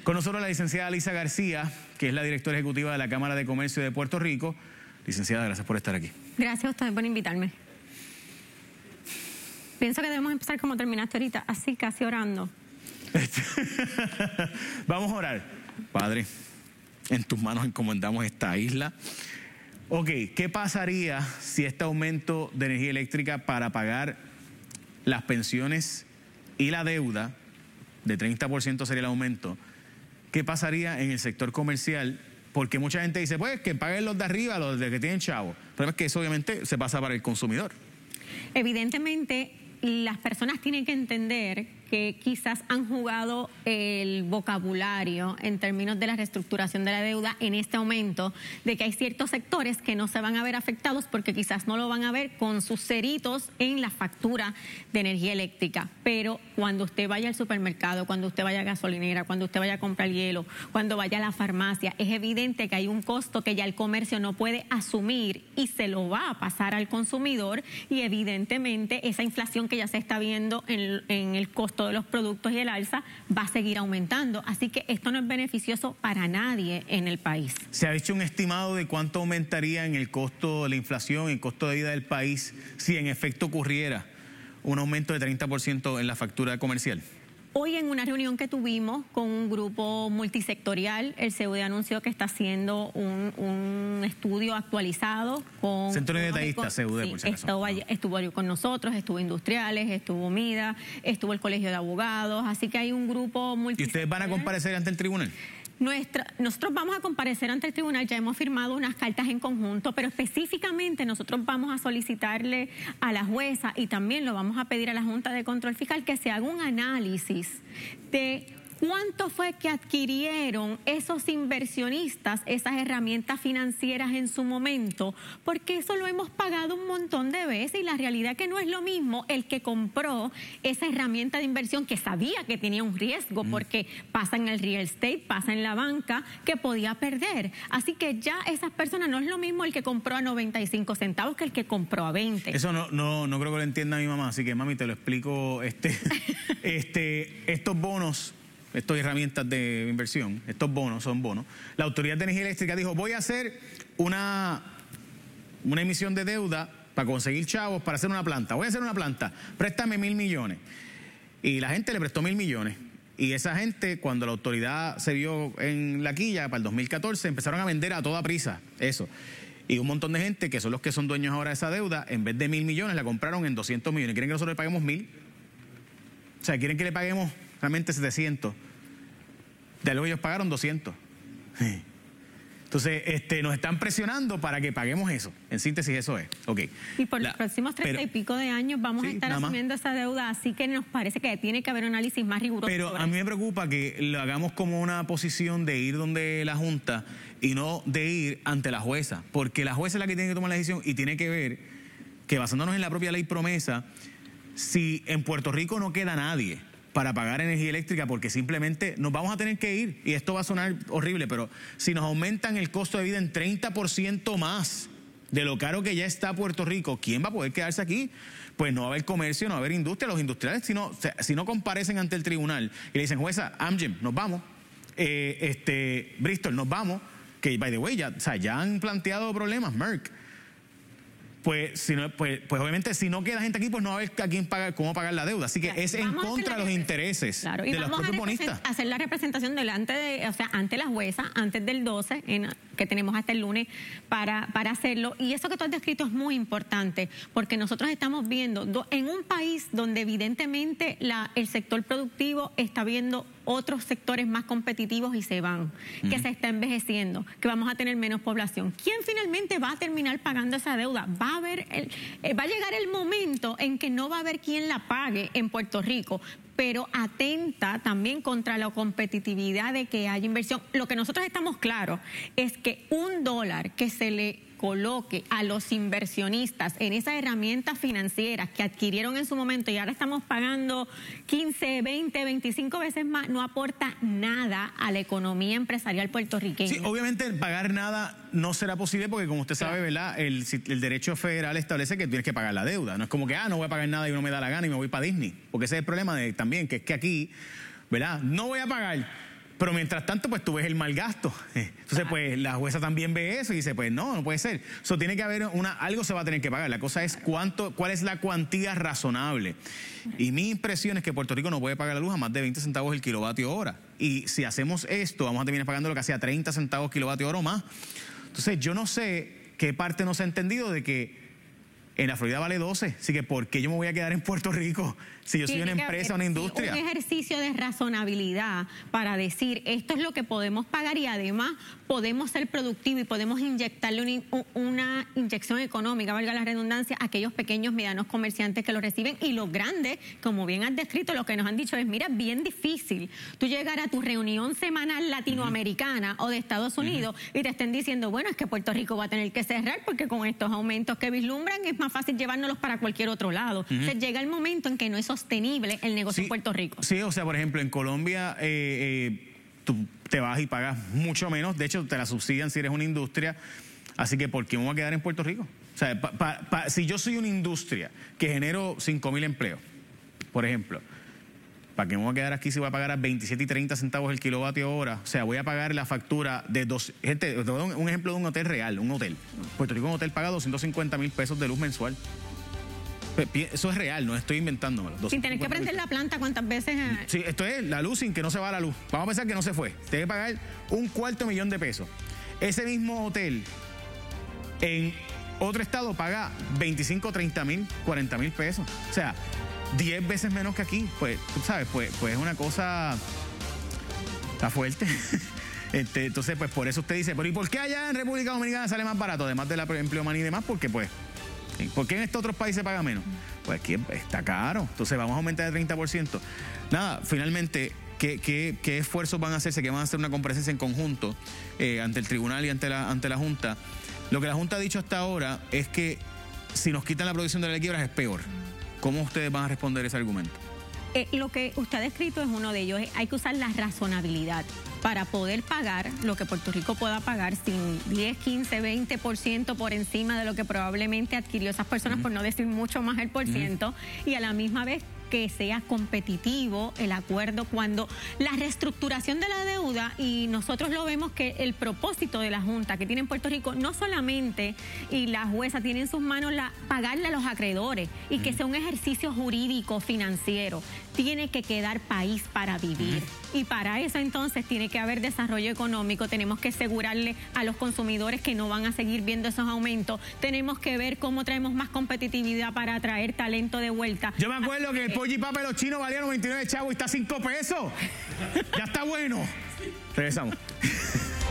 Con nosotros la licenciada Lisa García, que es la directora ejecutiva de la Cámara de Comercio de Puerto Rico. Licenciada, gracias por estar aquí. Gracias a ustedes por invitarme. Pienso que debemos empezar como terminaste ahorita, así casi orando. Vamos a orar. Padre, en tus manos encomendamos esta isla. Ok, ¿qué pasaría si este aumento de energía eléctrica para pagar las pensiones y la deuda, de 30% sería el aumento, qué pasaría en el sector comercial? Porque mucha gente dice, pues, que paguen los de arriba, los de que tienen chavo. Pero es que eso obviamente se pasa para el consumidor. Evidentemente, las personas tienen que entender que quizás han jugado el vocabulario en términos de la reestructuración de la deuda en este aumento, de que hay ciertos sectores que no se van a ver afectados porque quizás no lo van a ver con sus ceritos en la factura de energía eléctrica. Pero cuando usted vaya al supermercado, cuando usted vaya a gasolinera, cuando usted vaya a comprar hielo, cuando vaya a la farmacia, es evidente que hay un costo que ya el comercio no puede asumir y se lo va a pasar al consumidor, y evidentemente esa inflación que ya se está viendo en el costo de los productos y el alza va a seguir aumentando. Así que esto no es beneficioso para nadie en el país. ¿Se ha hecho un estimado de cuánto aumentaría en el costo de la inflación, en el costo de vida del país, si en efecto ocurriera un aumento de 30% en la factura comercial? Hoy en una reunión que tuvimos con un grupo multisectorial, el CEUD anunció que está haciendo un estudio actualizado con... Centro de Detallistas, CEUD, sí, por si acaso. Estuvo con nosotros, estuvo Industriales, estuvo MIDA, estuvo el Colegio de Abogados, así que hay un grupo multisectorial. ¿Y ustedes van a comparecer ante el tribunal? Nosotros vamos a comparecer ante el tribunal, ya hemos firmado unas cartas en conjunto, pero específicamente nosotros vamos a solicitarle a la jueza y también lo vamos a pedir a la Junta de Control Fiscal que se haga un análisis de cuánto fue que adquirieron esos inversionistas esas herramientas financieras en su momento, porque eso lo hemos pagado un montón de veces y la realidad es que no es lo mismo el que compró esa herramienta de inversión que sabía que tenía un riesgo, porque pasa en el real estate, pasa en la banca, que podía perder. Así que ya esas personas, no es lo mismo el que compró a 95 centavos que el que compró a 20. Eso no creo que lo entienda mi mamá, así que mami, te lo explico. Estos bonos, estas herramientas de inversión, estos bonos son bonos. La Autoridad de Energía Eléctrica dijo, voy a hacer una emisión de deuda para conseguir chavos, para hacer una planta. Voy a hacer una planta, préstame 1.000 millones. Y la gente le prestó 1.000 millones. Y esa gente, cuando la autoridad se vio en la quilla para el 2014, empezaron a vender a toda prisa eso. Y un montón de gente, que son los que son dueños ahora de esa deuda, en vez de 1.000 millones, la compraron en 200 millones. ¿Quieren que nosotros le paguemos 1.000? O sea, quieren que le paguemos realmente 700. De algo ellos pagaron 200. Entonces, nos están presionando para que paguemos eso. En síntesis, eso es. Okay. Y por los próximos 30 y pico de años vamos a estar asumiendo esa deuda, así que nos parece que tiene que haber un análisis más riguroso. Pero a mí me preocupa que lo hagamos como una posición de ir donde la Junta y no de ir ante la jueza, porque la jueza es la que tiene que tomar la decisión y tiene que ver que, basándonos en la propia ley promesa, si en Puerto Rico no queda nadie para pagar energía eléctrica, porque simplemente nos vamos a tener que ir, y esto va a sonar horrible, pero si nos aumentan el costo de vida en 30% más de lo caro que ya está Puerto Rico, ¿quién va a poder quedarse aquí? Pues no va a haber comercio, no va a haber industria. Los industriales, si no comparecen ante el tribunal y le dicen, jueza, Amgen, nos vamos, Bristol, nos vamos, que by the way, ya han planteado problemas, Merck. Pues obviamente si no queda gente aquí, pues no va a haber a quién pagar, cómo pagar la deuda. Así que es en contra de los intereses de los propios bonistas. Hacer la representación ante la jueza, antes del 12, que tenemos hasta el lunes para hacerlo. Y eso que tú has descrito es muy importante, porque nosotros estamos viendo en un país donde evidentemente el sector productivo está viendo otros sectores más competitivos y se van, que se está envejeciendo, que vamos a tener menos población. ¿Quién finalmente va a terminar pagando esa deuda? Va a llegar el momento en que no va a haber quien la pague en Puerto Rico, pero atenta también contra la competitividad de que haya inversión. Lo que nosotros estamos claros es que $1 que se le coloque a los inversionistas en esas herramientas financieras que adquirieron en su momento y ahora estamos pagando 15, 20, 25 veces más, no aporta nada a la economía empresarial puertorriqueña. Sí, obviamente pagar nada no será posible porque, como usted sabe, ¿verdad? El derecho federal establece que tienes que pagar la deuda. No es como que, no voy a pagar nada y no me da la gana y me voy para Disney. Porque ese es el problema también, que es que aquí, ¿verdad? No voy a pagar. Pero mientras tanto, pues tú ves el mal gasto. Entonces, pues la jueza también ve eso y dice, pues no puede ser. Eso tiene que haber algo se va a tener que pagar. La cosa es cuál es la cuantía razonable. Y mi impresión es que Puerto Rico no puede pagar la luz a más de 20 centavos el kilovatio hora. Y si hacemos esto, vamos a terminar pagando lo que hacía 30 centavos kilovatio hora o más. Entonces, yo no sé qué parte no se ha entendido de que en la Florida vale 12, así que ¿por qué yo me voy a quedar en Puerto Rico si yo soy una empresa, una industria? Un ejercicio de razonabilidad para decir esto es lo que podemos pagar y además podemos ser productivos y podemos inyectarle una inyección económica, valga la redundancia, a aquellos pequeños, medianos comerciantes que lo reciben y los grandes, como bien has descrito, lo que nos han dicho es, mira, es bien difícil tú llegar a tu reunión semanal latinoamericana o de Estados Unidos y te estén diciendo, bueno, es que Puerto Rico va a tener que cerrar porque con estos aumentos que vislumbran es más fácil llevárnoslos para cualquier otro lado. O sea, llega el momento en que no es sostenible el negocio en Puerto Rico. Sí, o sea, por ejemplo, en Colombia tú te vas y pagas mucho menos. De hecho, te la subsidian si eres una industria. Así que, ¿por qué me voy a quedar en Puerto Rico? O sea, si yo soy una industria que genero 5,000 empleos, por ejemplo, ¿para qué me voy a quedar aquí si voy a pagar a 27 y 30 centavos el kilovatio hora? O sea, voy a pagar la factura de gente, te doy un ejemplo de un hotel real, un hotel. Puerto Rico, un hotel paga 250,000 pesos de luz mensual. Eso es real, no estoy inventándomelo. Sin tener que prender la planta cuántas veces. Sí, esto es la luz sin que no se va la luz. Vamos a pensar que no se fue. Tiene que pagar $250,000 pesos. Ese mismo hotel en otro estado paga 25, 30,000, 40,000 pesos. O sea, 10 veces menos que aquí. Pues, tú sabes, pues es una cosa. Está fuerte. Entonces, pues por eso usted dice, pero ¿y por qué allá en República Dominicana sale más barato? Además del empleo humano y demás, porque pues. ¿Por qué en estos otros países paga menos? Pues aquí está caro. Entonces vamos a aumentar el 30%. Nada, finalmente, ¿qué esfuerzos van a hacerse? Que van a hacer una comparecencia en conjunto ante el tribunal y ante la Junta. Lo que la Junta ha dicho hasta ahora es que si nos quitan la producción de la ley de quiebras es peor. ¿Cómo ustedes van a responder ese argumento? Lo que usted ha escrito es uno de ellos. Hay que usar la razonabilidad para poder pagar lo que Puerto Rico pueda pagar sin 10, 15, 20% por encima de lo que probablemente adquirió esas personas, por no decir mucho más el por ciento, y a la misma vez que sea competitivo el acuerdo cuando la reestructuración de la deuda, y nosotros lo vemos que el propósito de la Junta que tiene en Puerto Rico no solamente, y la jueza tiene en sus manos pagarle a los acreedores y que sea un ejercicio jurídico financiero, tiene que quedar país para vivir. Y para eso entonces tiene que haber desarrollo económico, tenemos que asegurarle a los consumidores que no van a seguir viendo esos aumentos, tenemos que ver cómo traemos más competitividad para atraer talento de vuelta. Yo me acuerdo que el pollo y papa de los chinos valía 99 chavos y está a 5 pesos. Ya está bueno. Regresamos.